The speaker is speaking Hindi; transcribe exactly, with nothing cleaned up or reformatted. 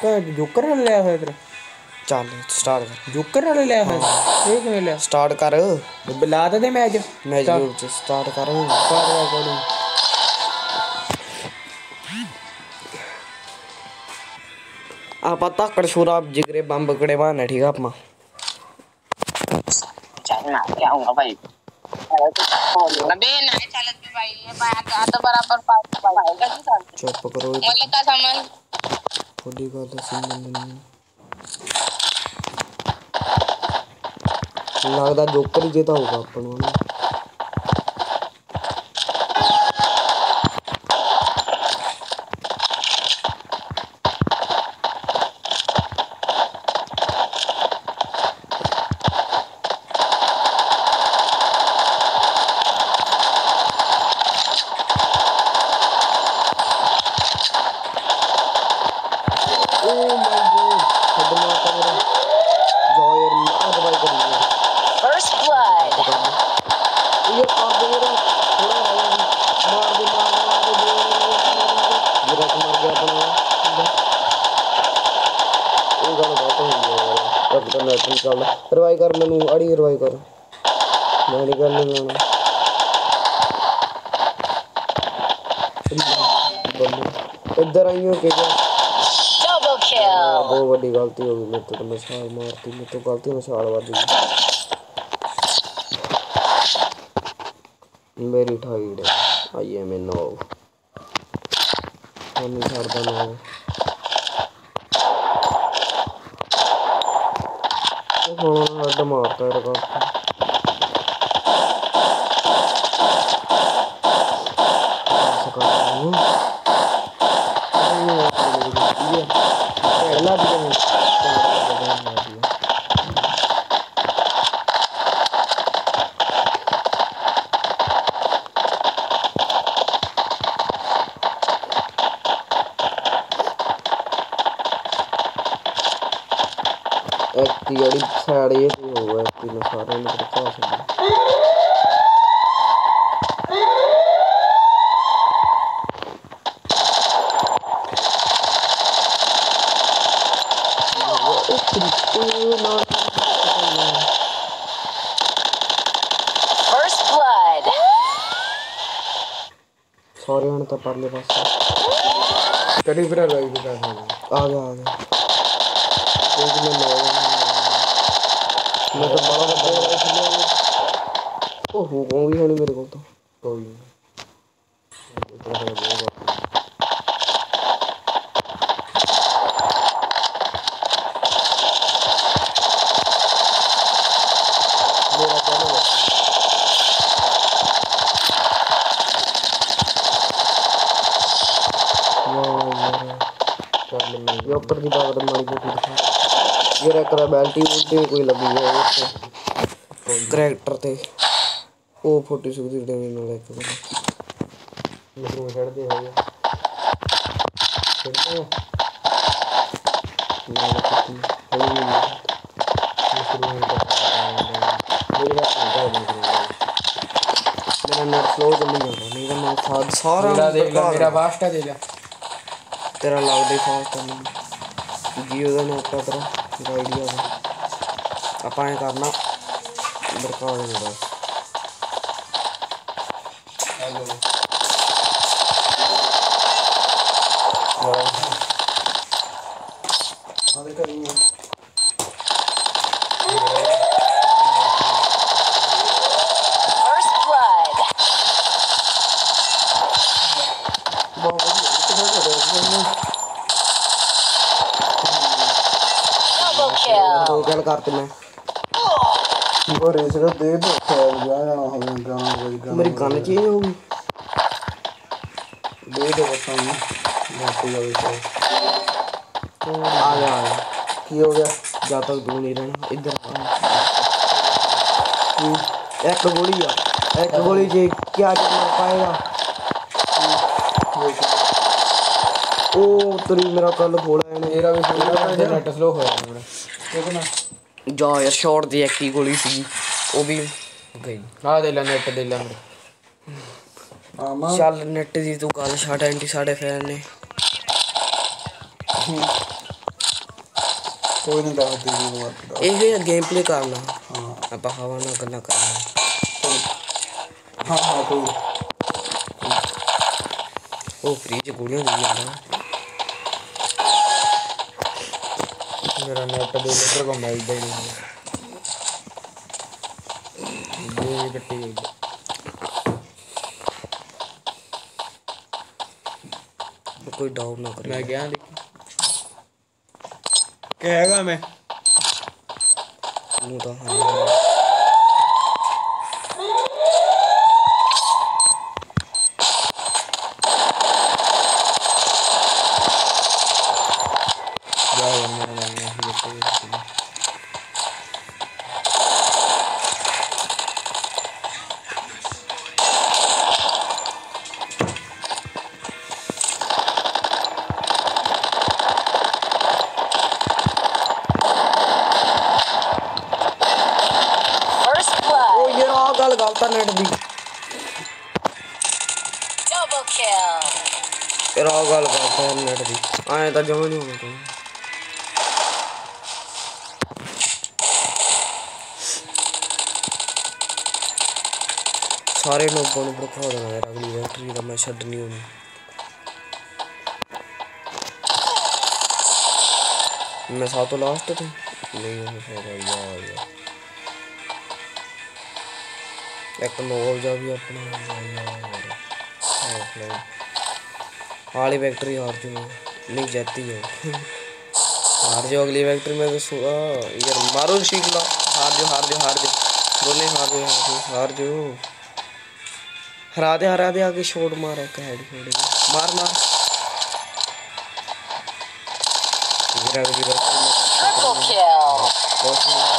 जोकर वाले लिया हुआ तेरा चल स्टार्ट कर जोकर वाले लिया हुआ ये किवें लिया स्टार्ट कर बुला दे मैच मैच च स्टार्ट कर स्टार्ट कर आप तक्कड़ शराब जिगरे बम बकड़े मारने ठीक है अपना चल मैं क्या आऊंगा भाई अबे नहीं चलत भी भाई ये बात तो बराबर पास भाई का की चुप करो मुझे का सामान थोड़ी गल सुन नहीं लगता जोकर ही जीता होगा अपन वाला रिवाइव कर मैनू अड़ी रिवाइव कर मैं नहीं करने लाना इधर आई हो के डबल किल बहुत बड़ी गलती हो गई मेरे तो मसाल मारती मेरे तो गलती मसाल वाद गई मेरी ठाइड आई है मैं नो हम छाड़दा ना हड मारता है रखा एक्टी साइड ये होगा एक्टी में सारे ने पता है फर्स्ट ब्लड सॉरी हन तो परले पास कड़ी फिर रही भी कर आ गया आ गया एक में लो मैं तो बड़ा बड़ा ओ हो गई है नहीं मेरे को तो कोई मेरा चैनल ये ऊपर की बात मारी बोटी ये रखरा बेल्टी उल्टी कोई लगी है वो करैक्टर थे ओ फोर्टी सिक्स डैमेज ना लेके मशरूम छड़ दे हो गया छड़ दे ना कितनी है नहीं मशरूम मेरी बात नहीं कर मेरा नेट स्लो चल रहा है नहीं तो मैं साथ सारा दे मेरा फास्ट दे ले तेरा लाउड ही फास्ट है जियो का नेट तेरा आइडिया है अपन करना बरका देना बस हेलो आगे करेंगे फर्स्ट ब्लड डबल किल दो गल करते मैं वो रेस का दे दो खेल गया या हमें गाना कोई गाना मेरी गन चेंज हो गई दे दो बताऊं बाकी जावे तो आ गया आ गया की हो गया जब तक दूर नहीं रहना इधर एक गोली आ एक गोली जे क्या कर पाएगा ओ तेरी मेरा कल फोड़ा है मेरा भी मेरा नेट स्लो हो गया मेरा देखो ना जा यार शॉट दी एक ही गोली सी वो भी गई आ दे ले नेट दे ले मेरे आमा चल नेट दी तू गल छाड़ एंटी साढ़े फैन ने कोई नहीं दावत तेरी को मार के ਇਹ ਹੈ ਗੇਮ ਪਲੇ ਕਰਨਾ हाँ ਆਪਾਂ ਹਵਾ ਨਾਲ ਗੱਲਾਂ ਕਰਨਾ हाँ हाँ कोई ਉਹ ਫ੍ਰੀ ਚ ਗੋਲੀਆਂ ਦੇ ਜਾਂਦਾ मेरा नेट दे लीटर को मिल दे नहीं ये कट्टी गई कोई डाउट ना करे मैं गया देखी कहेगा मैं ਨੂੰ ਤਾਂ ਹਾਂ जा मेरा नाम है ये तो First blood. ਉਹ ਯਾਰ ਆ ਗੱਲ ਗਲਤ ਆ ਨੈਟ ਦੀ Double kill. ਯਾਰ ਆ ਗੱਲ ਗਲਤ ਆ ਨੈਟ ਦੀ ਐਂ ਤਾਂ ਜਮਾ ਨਹੀਂ ਹੋਣਾ ਤੂੰ ਸਾਰੇ ਲੋਕਾਂ ਨੂੰ ਭੜਕਾ ਦੇਣਾ ਯਾਰ ਅਗਲੀ ਵੈਕਟਰੀ ਦਾ ਮੈਂ ਛੱਡਣੀ ਹੋਣੀ मैं साथ तो लास्ट थे नहीं हो सकता यार यार एक नोव जा भी अपना यार हाली वैक्ट्री हार चुकी नहीं जाती है हार जो अगली वैक्ट्री में तो यार मारो सीख लो हार जो हार जो हार जो दोनों हार जो हार जो हार जो हरा दे हरा दे आगे शॉट मार एक हेड छोड़े मार मार Triple kill. बहुत